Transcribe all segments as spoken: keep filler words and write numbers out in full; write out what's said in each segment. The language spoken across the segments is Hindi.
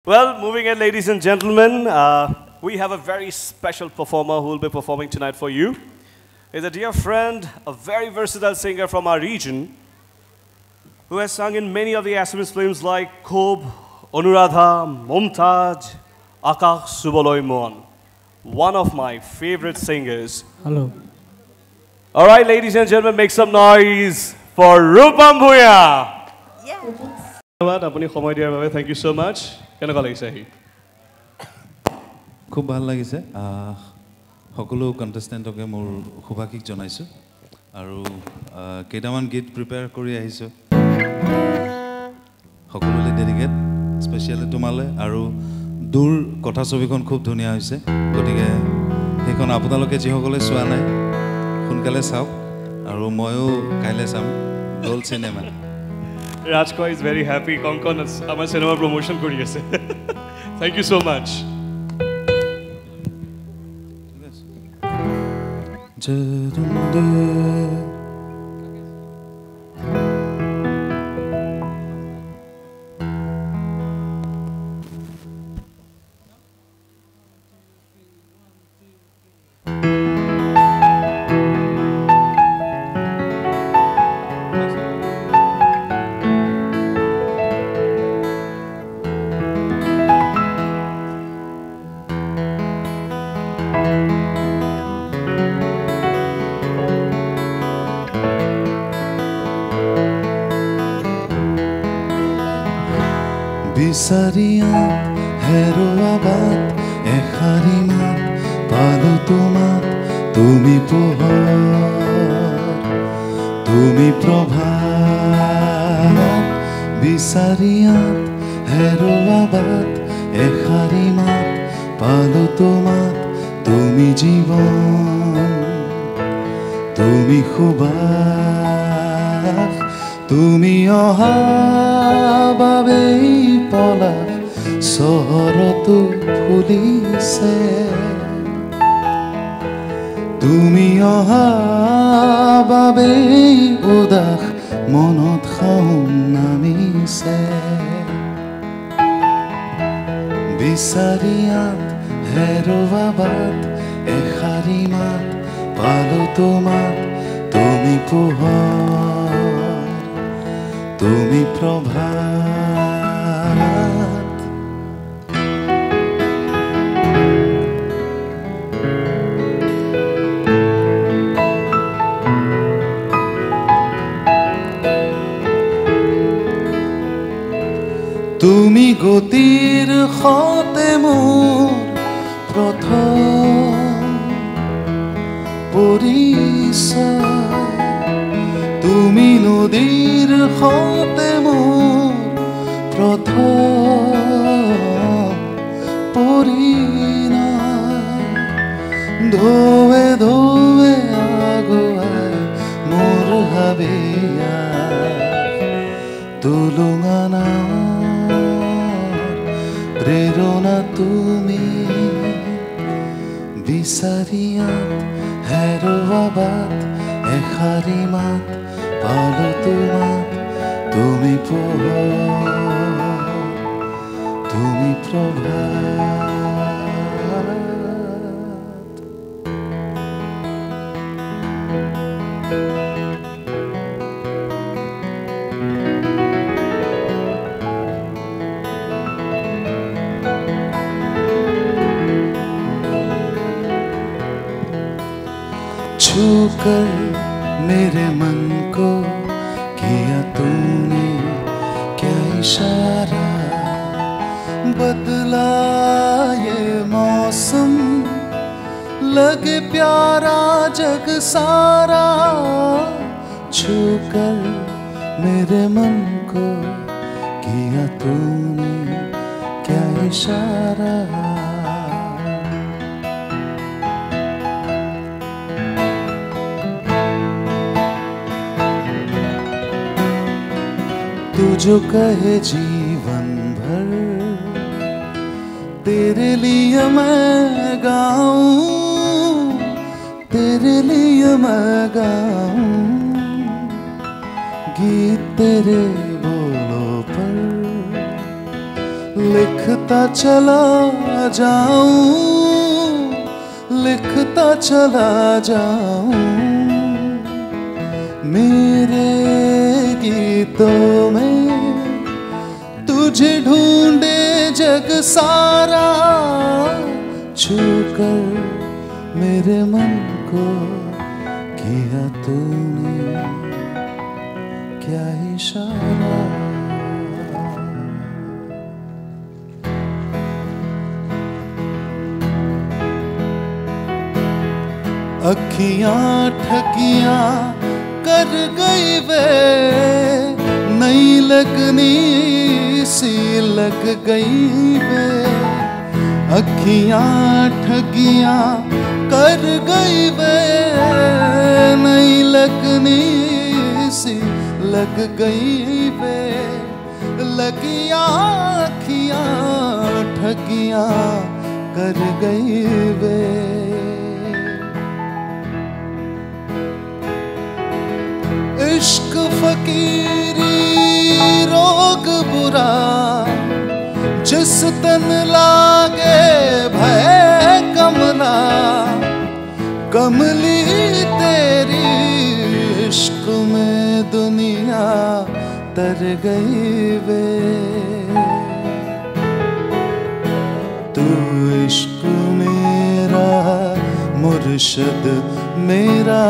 Well, moving in, ladies and gentlemen, uh, we have a very special performer who will be performing tonight for you. He's a dear friend, a very versatile singer from our region, who has sung in many of the Assamese films like Khob, Anuradha, Mumtaj, Akash Suboloi Mon. One of my favorite singers. Hello. All right, ladies and gentlemen, make some noise for Rupam Bhuyan. Yes. Thank you so much. কেনেকুৱা লাগিছে হি খুব ভাল লাগিছে সকলো কন্টেস্টেন্টকে মোৰ শুভাশীষ জনাইছো আৰু কেইটামান গীত প্ৰিপেয়াৰ কৰি আহিছো সকলোলে ডেডিকেট স্পেশালি তোমালে আৰু দূৰ কথা ছবিখন খুব ধুনীয়া হৈছে গতিকে সেইখন আপোনালোকে যিসকলে চোৱা নাই সোনকালে চাওক আৰু ময়ো কাইলে চাম দল cinema Rajko is very happy. Konkon is our cinema promotion kori ase. Thank you so much. Bisariat heroabat ekharimat palu tumat tumi pohor tumi prabhat Bisariat heroabat ekharimat palu tumat tumi jibon tumi khubakh tumi oha babei পলাশ চহৰতো ফুলিছে তুমি অহা বাবেই উদাস মনত খাউন নামিছে বিচাৰিয়াত হেৰুৱাবাত এষাৰি মাত পালো তোমাক তুমি পোহৰ তুমি প্ৰভাত তুমি গতিৰ খতে মোৰ প্ৰথম পৰিচয় তুমি নদীৰ খতে মোৰ প্ৰথম পৰিণয় ধোৱে ধোৱে আগুৱাই মোৰ হাবিয়া তুলুঙানা প্ৰেৰণা তুমি বিচাৰিয়াত হেৰুৱাবাত এষাৰি মাত পালো তোমাক তুমি পোহৰ তুমি প্ৰভাত छूकर मेरे मन को किया तूने क्या इशारा बदला ये मौसम लगे प्यारा जग सारा छूकर मेरे मन को किया तूने क्या इशारा तू जो कहे जीवन भर तेरे लिए मैं गाऊं तेरे लिए मैं गाऊं गीत तेरे बोलों पर लिखता चला जाऊं, लिखता चला जाऊं, मेरे गीतों में तुझे ढूंढे जग सारा, छूकर मेरे मन को किया तूने क्या इशारा। अखियां ठगियां कर गई वे, नहीं लगनी सी लग गई वे। अखियां ठगियां कर गई वे, नहीं लगनी सी लग गई वे। लगियां अखियां ठगियां कर गई वे। इश्क फकीरी रोग बुरा, जिस तन लागे भय कमला। कमली तेरी इश्क में दुनिया तर गई वे। तू इश्क मेरा मुर्शद मेरा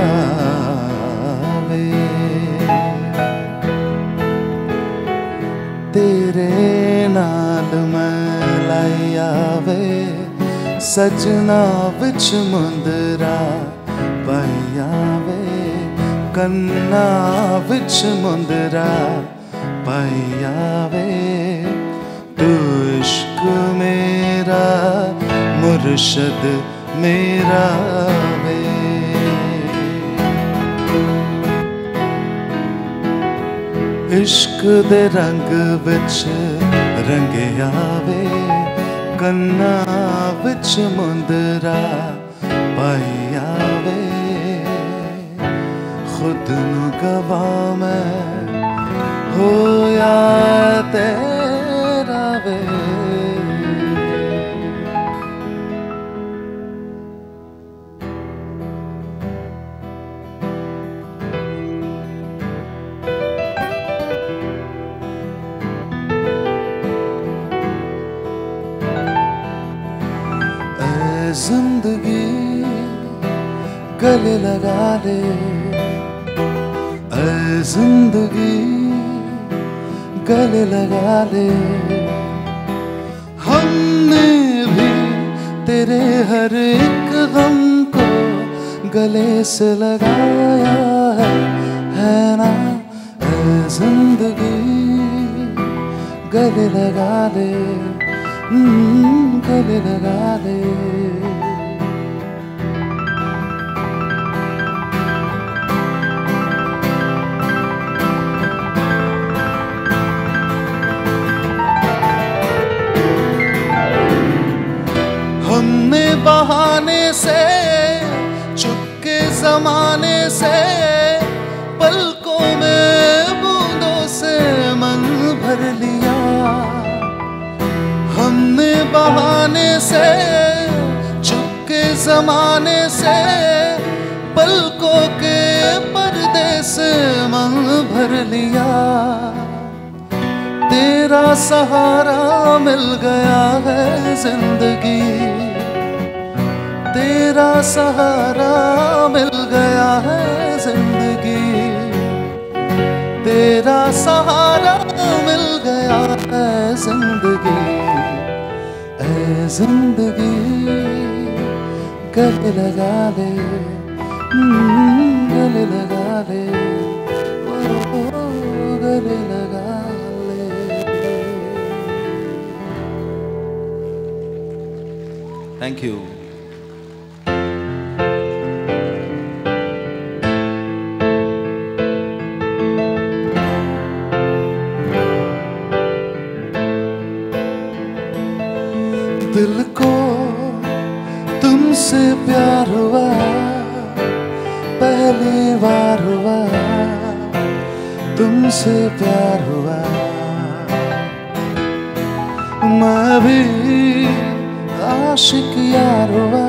तेरे नाल मैं लाया वे, सजना विच मुंदरा पाया वे। कन्ना विच मुंदरा पाया वे। तू इश्क मेरा मुर्शद मेरा वे। इश्क दे रंग विच रंगिया वे, कन्ना विच मुंदरा पाया वे। खुद नू गवा मैं होया तेरा वे। जिंदगी गले लगा ले, ऐ जिंदगी गले लगा ले। हमने भी तेरे हर एक गम को गले से लगाया है, है ना। ऐ जिंदगी गले लगा ले, गले लगा ले। हमने बहाने से चुपके जमाने से, पलकों में बूंदों से मन भर लिया। हमने बहाने से चुपके जमाने से, पलकों के पर्दे से मन भर लिया। तेरा सहारा मिल गया है जिंदगी, तेरा सहारा मिल गया है जिंदगी। तेरा सहारा मिल गया है जिंदगी। ऐ जिंदगी गले लगा ले, गले लगा ले, ओ गले लगा ले। Thank you. दिल को तुमसे प्यार हुआ, पहली बार हुआ तुमसे प्यार हुआ। मैं भी आशिक यार हुआ,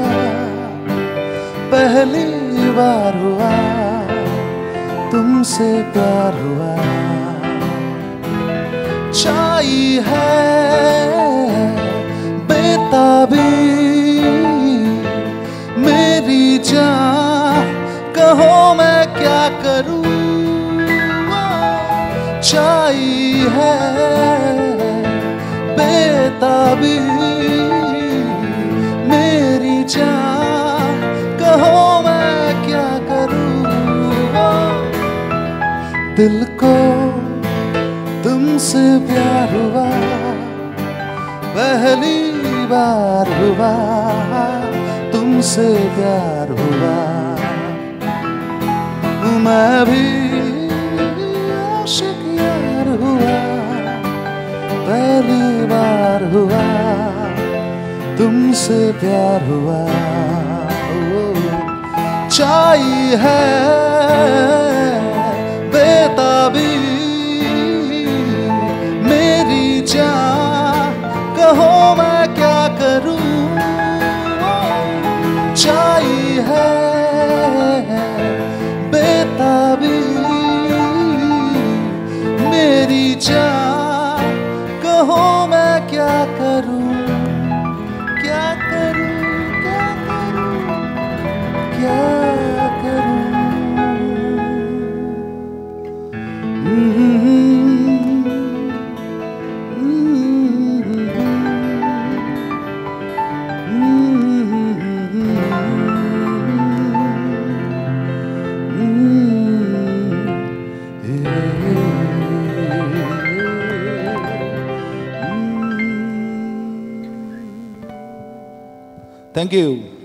पहली बार हुआ तुमसे प्यार हुआ। चाही है बेताबी मेरी जान, कहो मैं क्या करूं। चाही है बेताबी मेरी जान, कहो मैं क्या करूं। दिल को तुमसे प्यार हुआ, पहली बार हुआ तुमसे प्यार हुआ। मैं भी आशिक यार हुआ, पहली बार हुआ तुमसे प्यार हुआ। चाही है बेताबी मेरी जान, कहो मैं क्या करूं। चाही है बेताबी मेरी जान, कहो मैं क्या करूं। क्या करूं, क्या करूं, क्या करूं। Thank you.